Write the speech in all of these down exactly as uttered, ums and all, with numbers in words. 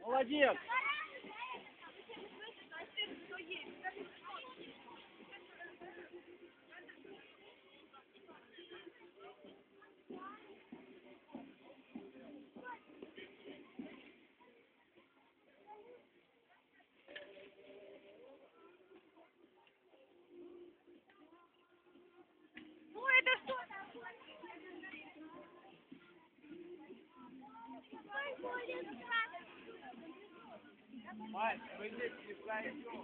Молодец! Ну это что? Мать, вы здесь не пройдем.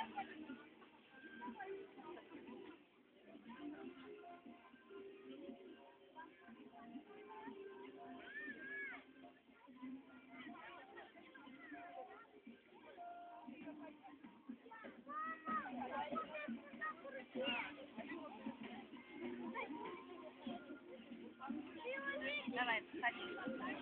Давай, подходи.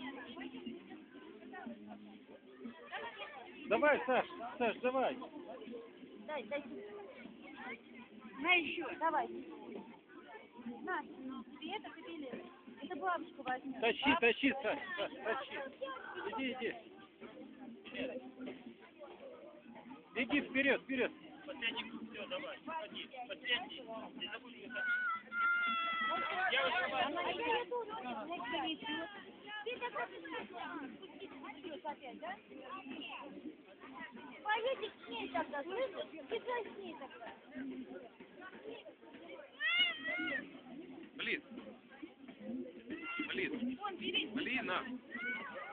Давай, Саш, Саш, давай. Дай, дай. На еще. Давай. На, ты это купили. Это бабушка возьмет. Тащи, тащи, Саш, Саш, тащи. Иди, иди. Иди вперед, вперед. Последний круг, все, давай, ходи, последний, не забудь выходить. Девушка, Она не готова. Ты такой спустить опять, да? Поедешь с ней тогда, слышишь? Бежай с ней тогда. Блин. Блин. Вон, бери. Блин, на.